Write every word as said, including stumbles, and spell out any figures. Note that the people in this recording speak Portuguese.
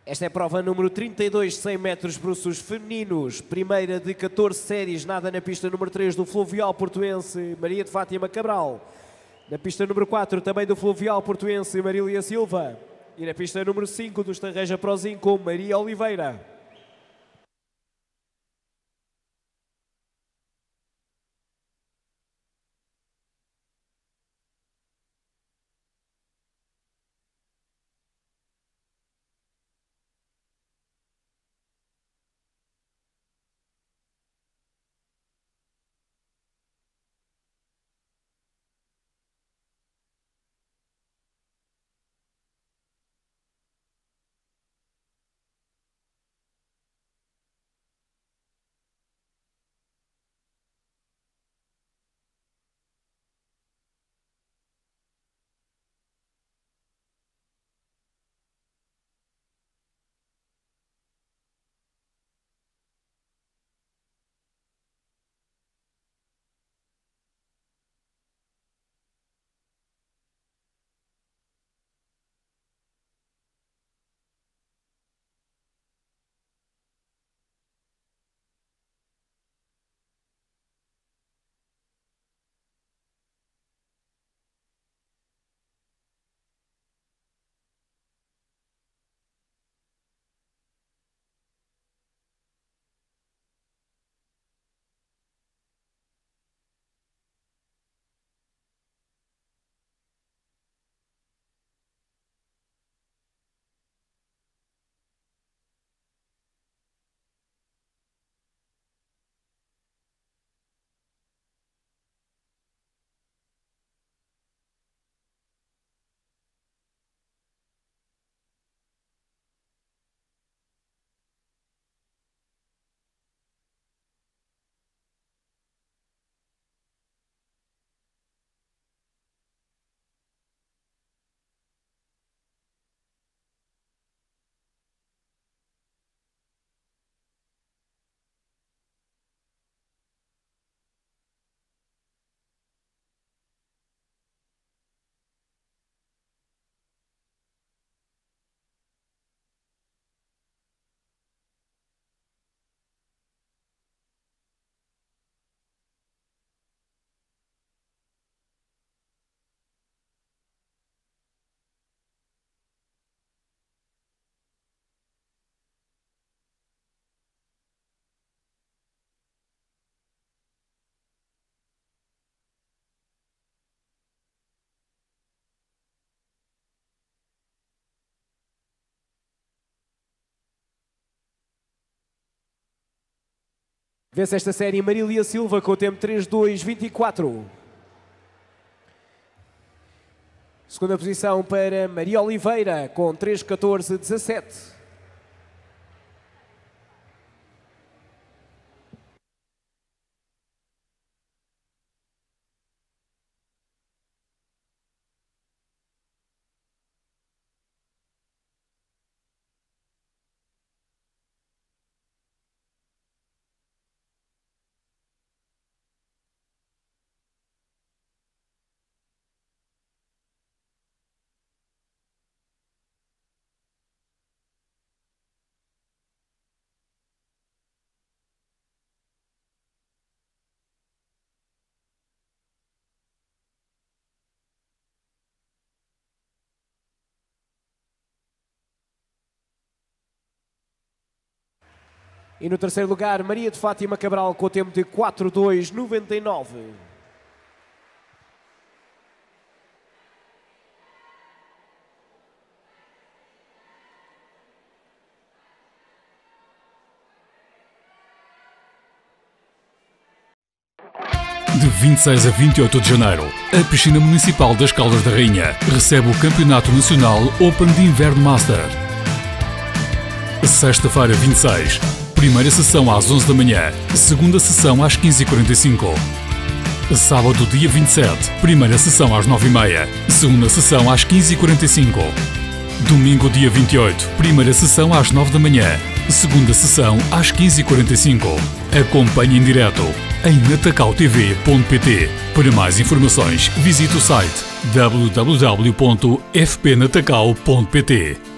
Esta é a prova número trinta e dois, cem metros bruços femininos. Primeira de catorze séries, nada na pista número três do fluvial portuense Maria de Fátima Cabral. Na pista número quatro, também do fluvial portuense Marília Silva. E na pista número cinco, do Estarreja Prozim com Maria Oliveira. Vence esta série Marília Silva com o tempo três dois vinte e quatro. Segunda posição para Maria Oliveira com três catorze dezassete. E no terceiro lugar, Maria de Fátima Cabral com o tempo de quatro dois noventa e nove. De vinte e seis a vinte e oito de janeiro, a Piscina Municipal das Caldas da Rainha recebe o Campeonato Nacional Open de Inverno Master. Sexta-feira, vinte e seis. Primeira sessão às onze da manhã, segunda sessão às quinze e quarenta e cinco. Sábado, dia vinte e sete, primeira sessão às nove e meia, segunda sessão às quinze e quarenta e cinco. Domingo, dia vinte e oito, primeira sessão às nove da manhã, segunda sessão às quinze e quarenta e cinco. Acompanhe em direto em natacau t v ponto p t. Para mais informações, visite o site w w w ponto f p natacau ponto p t.